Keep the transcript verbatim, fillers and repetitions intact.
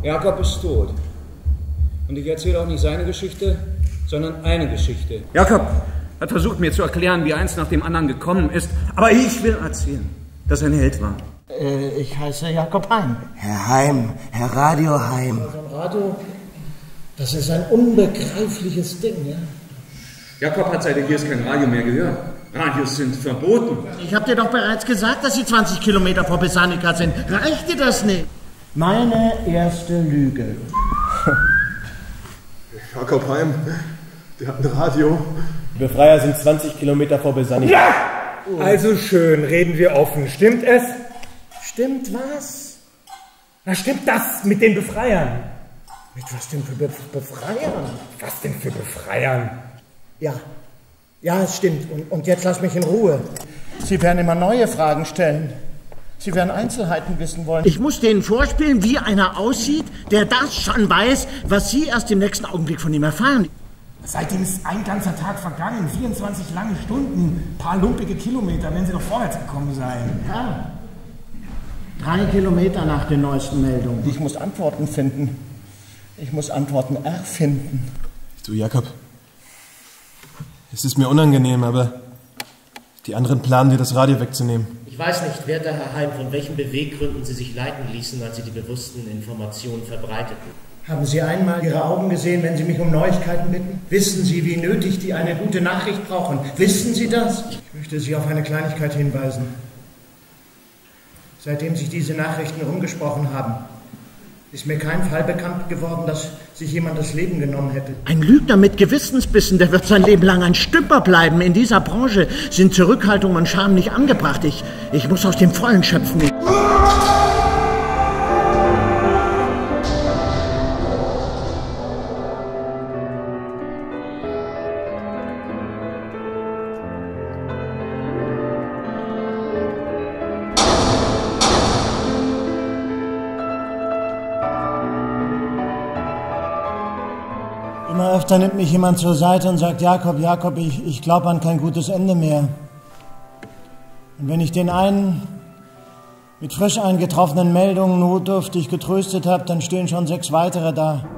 Jakob ist tot. Und ich erzähle auch nicht seine Geschichte, sondern eine Geschichte. Jakob hat versucht, mir zu erklären, wie eins nach dem anderen gekommen ist. Aber ich will erzählen, dass er ein Held war. Äh, ich heiße Jakob Heim. Herr Heim, Herr Radio Heim. Also ein Radio, das ist ein unbegreifliches Ding, ja? Jakob hat seit er hier ist kein Radio mehr gehört. Radios sind verboten. Ich habe dir doch bereits gesagt, dass sie zwanzig Kilometer vor Besanica sind. Reicht dir das nicht? Meine erste Lüge. Jakob Heim, der hat ein Radio. Die Befreier sind zwanzig Kilometer vor Besanica. Ja! Also schön, reden wir offen. Stimmt es? Stimmt was? Na, stimmt das mit den Befreiern? Mit was denn für Be Befreiern? Was denn für Befreiern? Ja, ja, es stimmt. Und, und jetzt lass mich in Ruhe. Sie werden immer neue Fragen stellen. Sie werden Einzelheiten wissen wollen. Ich muss denen vorspielen, wie einer aussieht, der das schon weiß, was Sie erst im nächsten Augenblick von ihm erfahren. Seitdem ist ein ganzer Tag vergangen, vierundzwanzig lange Stunden, paar lumpige Kilometer, wenn Sie doch vorwärts gekommen seien. Ja. Drei Kilometer nach den neuesten Meldungen. Ich muss Antworten finden. Ich muss Antworten erfinden. Du, Jakob, es ist mir unangenehm, aber die anderen planen, dir das Radio wegzunehmen. Ich weiß nicht, werter Herr Heim, von welchen Beweggründen Sie sich leiten ließen, als Sie die bewussten Informationen verbreiteten. Haben Sie einmal Ihre Augen gesehen, wenn Sie mich um Neuigkeiten bitten? Wissen Sie, wie nötig die eine gute Nachricht brauchen? Wissen Sie das? Ich möchte Sie auf eine Kleinigkeit hinweisen. Seitdem sich diese Nachrichten rumgesprochen haben, ist mir kein Fall bekannt geworden, dass sich jemand das Leben genommen hätte. Ein Lügner mit Gewissensbissen, der wird sein Leben lang ein Stümper bleiben. In dieser Branche sind Zurückhaltung und Scham nicht angebracht. Ich, ich muss aus dem Vollen schöpfen. Immer öfter nimmt mich jemand zur Seite und sagt, Jakob, Jakob, ich, ich glaube an kein gutes Ende mehr. Und wenn ich den einen mit frisch eingetroffenen Meldungen notdürftig getröstet habe, dann stehen schon sechs weitere da.